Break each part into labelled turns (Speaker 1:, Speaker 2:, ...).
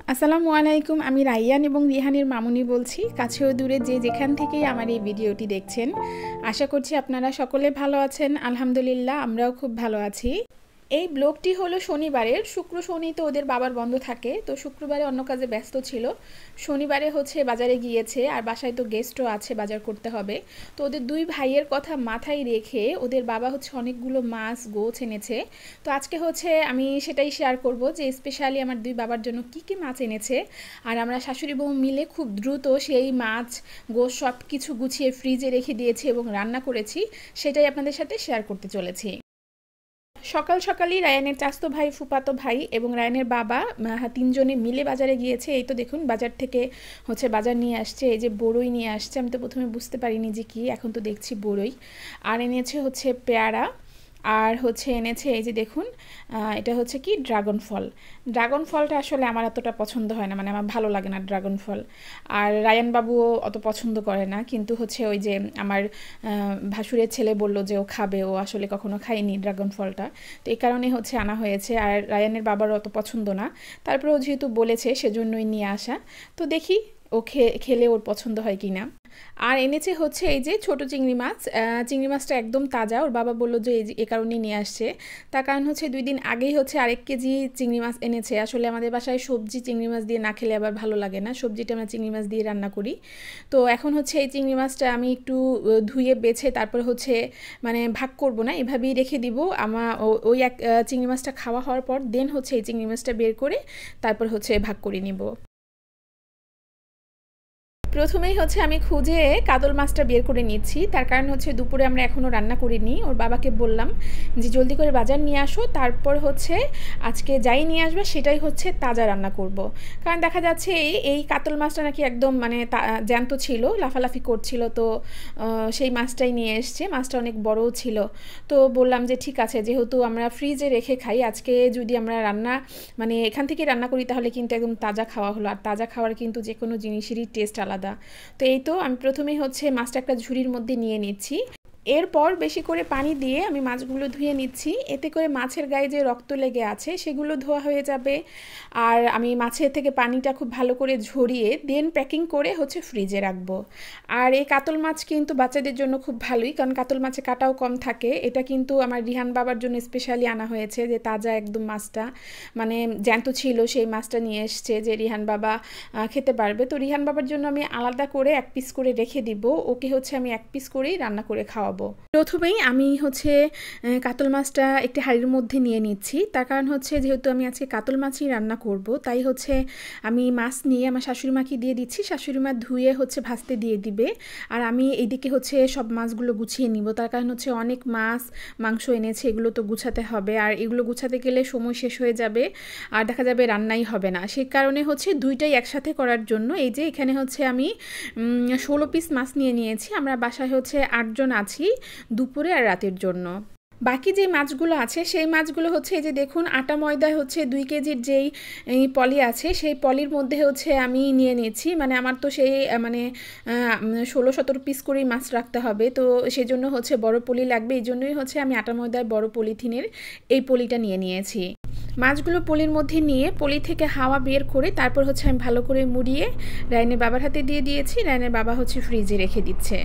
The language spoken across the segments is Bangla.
Speaker 1: আসসালামু আলাইকুম। আমি রাইয়ান এবং রিহানের মামুনি বলছি, কাছে ও দূরে যে যেখান থেকেই আমার এই ভিডিওটি দেখছেন। আশা করছি আপনারা সকলে ভালো আছেন। আলহামদুলিল্লাহ, আমরাও খুব ভালো আছি। এই ব্লগটি হলো শনিবারের। শুক্র শনি তো ওদের বাবার বন্ধ থাকে, তো শুক্রবারে অন্য কাজে ব্যস্ত ছিল। শনিবারে বাজারে গিয়েছে, আর বাসায় তো গেস্টও আছে, বাজার করতে হবে। তো ওদের দুই ভাইয়ের কথা মাথায় রেখে ওদের বাবা অনেকগুলো মাছ গোছ এনেছে। তো আজকে আমি সেটাই শেয়ার করব যে স্পেশালি আমার দুই বাবার জন্য কি কি মাছ এনেছে। আর আমরা শাশুড়ি বউ মিলে খুব দ্রুত সেই মাছ গোছ সব কিছু গুছিয়ে ফ্রিজে রেখে দিয়েছি এবং রান্না করেছি, সেটাই আপনাদের সাথে শেয়ার করতে চলেছি। সকাল সকালই রায়ানের চাচতো ভাই, ফুফাতো ভাই এবং রায়ানের বাবা তিনজনে মিলে বাজারে গিয়েছে। এই তো দেখুন, বাজার থেকে বাজার নিয়ে আসছে। এই যে বড়ই নিয়ে আসছে, আমি তো প্রথমে বুঝতে পারিনি যে কি, এখন তো দেখছি বড়ই। আর এনেছে পেয়ারা, আর এনেছে এই যে দেখুন, এটা কি ড্রাগন ফল। ড্রাগন ফলটা আসলে আমার এতটা পছন্দ হয় না, মানে আমার ভালো লাগে না ড্রাগন ফল। আর রায়ান বাবুও অত পছন্দ করে না, কিন্তু ওই যে আমার ভাসুরের ছেলে বলল যে ও খাবে, ও আসলে কখনো খায়নি ড্রাগন ফলটা, তো এই কারণে আনা হয়েছে। আর রায়ানের বাবারও অত পছন্দ না, তারপরে ও যেহেতু বলেছে সেজন্যই নিয়ে আসা। তো দেখি ও খেলে ওর পছন্দ হয় কি না। আর এনেছে এই যে ছোট চিংড়ি মাছ। চিংড়ি মাছটা একদম তাজা, ওর বাবা বললো যে এই কারণেই নিয়ে আসছে। তার কারণ 2 দিন আগেই আরেক কেজি চিংড়ি মাছ এনেছে। আসলে আমাদের বাসায় সবজি চিংড়ি মাছ দিয়ে না খেলে আবার ভালো লাগে না, সবজিটা আমরা চিংড়ি মাছ দিয়ে রান্না করি। তো এখন এই চিংড়ি মাছটা আমি একটু ধুয়ে বেছে তারপর মানে ভাগ করব না, এভাবেই রেখে দিব। ওই এক চিংড়ি মাছটা খাওয়া হওয়ার পর দেন এই চিংড়ি মাছটা বের করে তারপর ভাগ করে নিব। প্রথমেই আমি খুঁজে কাতল মাছটা বের করে নিচ্ছি, তার কারণ দুপুরে আমরা এখনও রান্না করিনি। ওর বাবাকে বললাম যে জলদি করে বাজার নিয়ে আসো, তারপর আজকে যাই নিয়ে আসবে সেটাই তাজা রান্না করব। কারণ দেখা যাচ্ছে এই কাতল মাছটা নাকি একদম মানে জ্যান্ত ছিল, লাফালাফি করছিল, তো সেই মাছটাই নিয়ে এসছে। মাছটা অনেক বড়ও ছিল। তো বললাম যে ঠিক আছে, যেহেতু আমরা ফ্রিজে রেখে খাই, আজকে যদি আমরা মানে এখান থেকে রান্না করি তাহলে কিন্তু একদম তাজা খাওয়া হলো। আর তাজা খাওয়ার কিন্তু যে কোনো জিনিসেরই টেস্ট আলাদা। তো এই তো আমি প্রথমেই মাছটা একটা ঝুড়ির মধ্যে নিয়ে নিচ্ছি। এরপর বেশি করে পানি দিয়ে আমি মাছগুলো ধুয়ে নিচ্ছি, এতে করে মাছের গায়ে যে রক্ত লেগে আছে সেগুলো ধোয়া হয়ে যাবে। আর আমি মাছের থেকে পানিটা খুব ভালো করে ঝরিয়ে দেন প্যাকিং করে ফ্রিজে রাখবো। আর এই কাতল মাছ কিন্তু বাচ্চাদের জন্য খুব ভালোই, কারণ কাতল মাছে কাটাও কম থাকে। এটা কিন্তু আমার রিহান বাবার জন্য স্পেশালি আনা হয়েছে, যে তাজা একদম মাছটা মানে জ্যান্ত ছিল, সেই মাছটা নিয়ে এসছে যে রিহান বাবা খেতে পারবে। তো রিহান বাবার জন্য আমি আলাদা করে 1 পিস করে রেখে দিব, ওকে আমি 1 পিস করেই রান্না করে খাওয়াবো। প্রথমেই আমি কাতল মাছটা একটি হাঁড়ির মধ্যে নিয়ে নিচ্ছি, তার কারণ যেহেতু আমি আজকে কাতল মাছই রান্না করব, তাই আমি মাছ নিয়ে আমার শাশুড়ি মাকে দিয়ে দিচ্ছি। শাশুড়ি মা ধুয়ে ভাজতে দিয়ে দিবে, আর আমি এইদিকে সব মাছগুলো গুছিয়ে নিব। তার কারণ অনেক মাছ মাংস এনেছে, এগুলো তো গুছাতে হবে, আর এগুলো গুছাতে গেলে সময় শেষ হয়ে যাবে, আর দেখা যাবে রান্নাই হবে না। সেই কারণে দুইটাই একসাথে করার জন্য এই যে এখানে আমি 16 পিস মাছ নিয়ে নিয়েছি। আমরা বাসায় 8 জন আছি, দুপুরে আর রাতের জন্য। বাকি যে মাছগুলো আছে সেই মাছগুলো এই যে দেখুন, আটা ময়দায় 2 কেজির যেই পলি আছে সেই পলির মধ্যে আমি নিয়ে নিয়েছি। মানে আমার তো সেই মানে 16-17 পিস করেই মাছ রাখতে হবে, তো সেই জন্য বড় পলি লাগবে। এই জন্যই আমি আটা ময়দায় বড় পলিথিনের এই পলিটা নিয়ে নিয়েছি। মাছগুলো পলির মধ্যে নিয়ে পলি থেকে হাওয়া বের করে তারপর আমি ভালো করে মুড়িয়ে রায়নের বাবার হাতে দিয়ে দিয়েছি। রায়নের বাবা ফ্রিজে রেখে দিচ্ছে।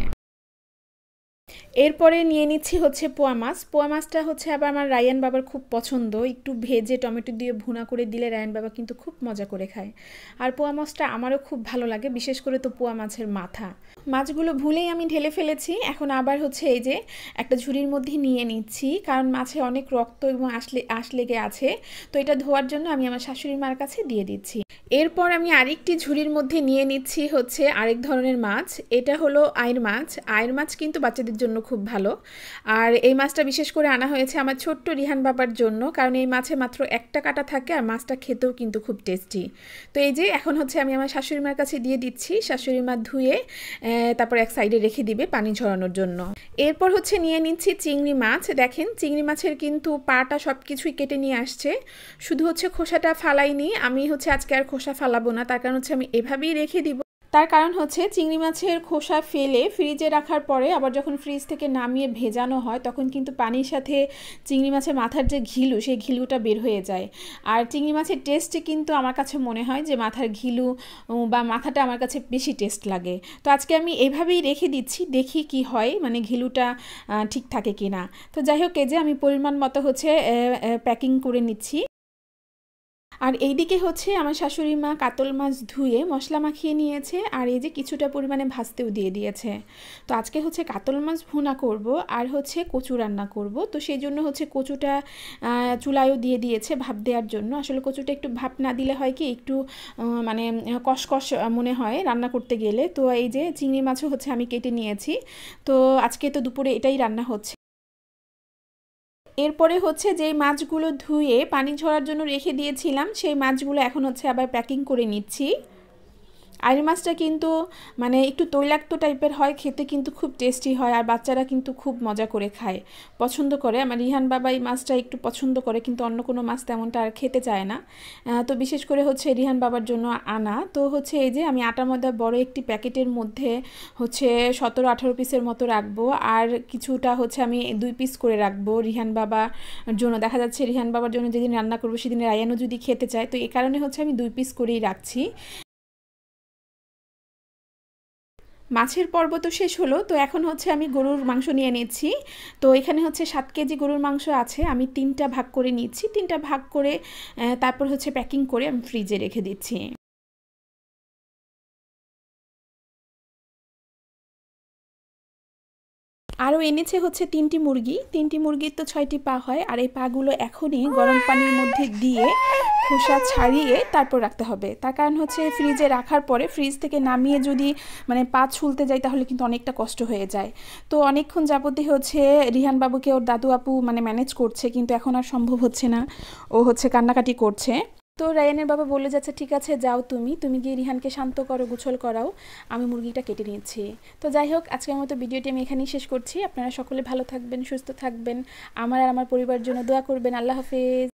Speaker 1: এরপরে নিয়ে নিচ্ছি পোয়া মাছ। পোয়া মাছটা আবার আমার রায়ান বাবার খুব পছন্দ, একটু ভেজে টমেটো দিয়ে ভুনা করে দিলে রায়ান বাবা কিন্তু খুব মজা করে খায়। আর পোয়া মাছটা আমারও খুব ভালো লাগে, বিশেষ করে তো পোয়া মাছের মাথা। মাছগুলো ভুলেই আমি ঢেলে ফেলেছি, এখন আবার এই যে একটা ঝুড়ির মধ্যে নিয়ে নিচ্ছি, কারণ মাছে অনেক রক্ত এবং আঁশ লেগে আছে। তো এটা ধোয়ার জন্য আমি আমার শাশুড়ি মার কাছে দিয়ে দিচ্ছি। এরপর আমি আরেকটি ঝুড়ির মধ্যে নিয়ে নিচ্ছি আরেক ধরনের মাছ। এটা হলো আইর মাছ। আইর মাছ কিন্তু বাচ্চাদের জন্য খুব ভালো, আর এই মাছটা বিশেষ করে আনা হয়েছে আমার ছোট্ট রিহান বাবার জন্য, কারণ এই মাছে মাত্র একটা কাঁটা থাকে, আর মাছটা খেতেও কিন্তু খুব টেস্টি। তো এই যে এখন আমি আমার শাশুড়ি মার কাছে দিয়ে দিচ্ছি। শাশুড়ি মা ধুয়ে তারপর এক সাইডে রেখে দিবে পানি ঝরানোর জন্য। এরপর নিয়ে নিচ্ছি চিংড়ি মাছ। দেখেন চিংড়ি মাছের কিন্তু পাটা সব কিছুই কেটে নিয়ে আসছে, শুধু খোসাটা ফালাইনি। আমি আজকে আর খোসা ফালাবো না, তার কারণ আমি এভাবেই রেখে দিব। তার কারণ হচ্ছে চিংড়ি মাছের খোসা ফেলে ফ্রিজে রাখার পরে আবার যখন ফ্রিজ থেকে নামিয়ে ভেজানো হয় তখন কিন্তু পানির সাথে চিংড়ি মাছের মাথার যে ঘিলু সেই ঘিলুটা বের হয়ে যায়। আর চিংড়ি মাছের টেস্টে কিন্তু আমার কাছে মনে হয় যে মাথার ঘিলু বা মাথাটা আমার কাছে বেশি টেস্ট লাগে। তো আজকে আমি এইভাবেই রেখে দিচ্ছি, দেখি কি হয়, মানে ঘিলুটা ঠিক থাকে কি না। তো যাই হোক, এই যে আমি পরিমাণ মতো হচ্ছে প্যাকিং করে নিচ্ছি। আর এইদিকে হচ্ছে আমার শাশুড়ি মা কাতল মাছ ধুয়ে মশলা মাখিয়ে নিয়েছে, আর এই যে কিছুটা পরিমাণে ভাজতেও দিয়ে দিয়েছে। তো আজকে হচ্ছে কাতল মাছ ভুনা করব আর হচ্ছে কচু রান্না করব। তো সেই জন্য হচ্ছে কচুটা চুলায়ও দিয়ে দিয়েছে ভাপ দেওয়ার জন্য। আসলে কচুটা একটু ভাপ না দিলে হয় কি একটু মানে কষকষ মনে হয় রান্না করতে গেলে। তো এই যে চিংড়ি মাছও হচ্ছে আমি কেটে নিয়েছি। তো আজকে তো দুপুরে এটাই রান্না হচ্ছে। এরপরে হচ্ছে যেই মাছগুলো ধুয়ে পানি ঝরার জন্য রেখে দিয়েছিলাম সেই মাছগুলো এখন হচ্ছে আবার প্যাকিং করে নিচ্ছি। আইড় মাছটা কিন্তু মানে একটু তৈলাক্ত টাইপের হয়, খেতে কিন্তু খুব টেস্টি হয়, আর বাচ্চারা কিন্তু খুব মজা করে খায়, পছন্দ করে। আমার রিহান বাবা এই মাছটা একটু পছন্দ করে, কিন্তু অন্য কোনো মাছ তেমনটা আর খেতে চায় না। তো বিশেষ করে হচ্ছে রিহান বাবার জন্য আনা। তো হচ্ছে এই যে আমি আটা ময়দা বড় একটি প্যাকেটের মধ্যে হচ্ছে 17-18 পিসের মতো রাখবো, আর কিছুটা হচ্ছে আমি 2 পিস করে রাখবো রিহান বাবার জন্য। দেখা যাচ্ছে রিহান বাবার জন্য যেদিন রান্না করবো সেদিন রায়ানও যদি খেতে চায়, তো এই কারণে হচ্ছে আমি 2 পিস করেই রাখছি। মাছের পর্ব তো শেষ হলো, তো এখন হচ্ছে আমি গরুর মাংস নিয়ে নিচ্ছি। তো এখানে হচ্ছে 7 কেজি গরুর মাংস আছে, আমি 3টা ভাগ করে নিচ্ছি। 3টা ভাগ করে তারপর হচ্ছে প্যাকিং করে আমি ফ্রিজে রেখে দিচ্ছি। আরও এনেছে হচ্ছে 3টি মুরগি। 3টি মুরগির তো 6টি পা হয়, আর এই পাগুলো এখনই গরম পানির মধ্যে দিয়ে খোসা ছাড়িয়ে তারপর রাখতে হবে। তার কারণ হচ্ছে ফ্রিজে রাখার পরে ফ্রিজ থেকে নামিয়ে যদি মানে পা ছুলতে যাই তাহলে কিন্তু অনেকটা কষ্ট হয়ে যায়। তো অনেকক্ষণ যাবতই হচ্ছে রিহান বাবুকে ওর দাদু আপু মানে ম্যানেজ করছে, কিন্তু এখন আর সম্ভব হচ্ছে না, ও হচ্ছে কান্নাকাটি করছে। তো রায়ানের বাবা বলে যাচ্ছে ঠিক আছে যাও, তুমি গিয়ে রিহানকে শান্ত করো, গোছল করাও, আমি মুরগিটা কেটে নিচ্ছি। তো যাই হোক, আজকের মতো ভিডিওটি আমি এখানেই শেষ করছি। আপনারা সকলে ভালো থাকবেন, সুস্থ থাকবেন, আমার আর আমার পরিবারের জন্য দোয়া করবেন। আল্লাহ হাফেজ।